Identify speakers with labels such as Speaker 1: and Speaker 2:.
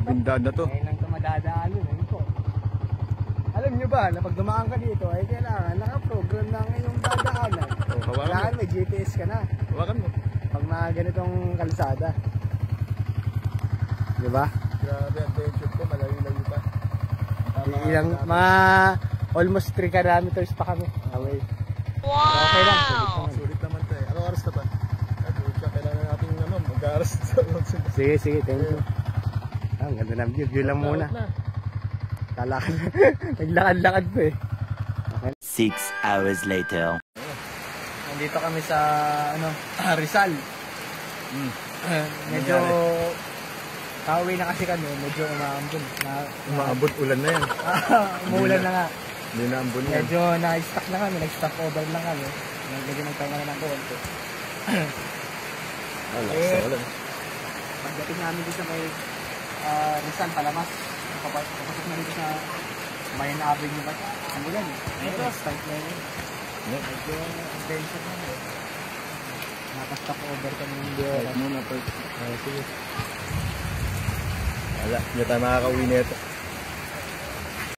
Speaker 1: Grabing daan na to.
Speaker 2: Ngayon lang ito madadaanin. Alam nyo ba na pag dumaan ka dito ay kailangan naka-program na ngayong dadaanan. Kailangan may GPS ka na.
Speaker 1: Hawakan mo.
Speaker 2: Pag mga ganitong kalsada. Diba?
Speaker 1: Grabe adventure ko, malayo-layo pa.
Speaker 2: Ilang mga almost 3 kilometers pa kami away.
Speaker 3: Wow!
Speaker 2: Okay lang.
Speaker 1: Sulit naman to eh. Anong oras na ba? Kailangan natin mag-aaras.
Speaker 2: Sige, thank you. Ang ganda ng view. View lang muna. Talakad. Naglakad-lakad po eh. Okay.
Speaker 3: 6 hours later.
Speaker 2: Nandito kami sa Rizal. Medyo kauwi na kasi kami, medyo umaambon.
Speaker 1: Umaabot ulan na yan.
Speaker 2: Umuulan na nga.
Speaker 1: Hindi na ambon yan.
Speaker 2: Medyo na-stuck na kami, nag-stop over lang kami. Medyo nagpahinga na ng konti. Pagdating namin dito sa may Rizal, Palamas. Papasok na dito sa Mayan Avenue ba? Ano yan? Ito, start na yun. Medyo adventure na yun. Naka-stop over kami yung
Speaker 1: Muna, sige. Wala, hindi tayo makakauwi nito.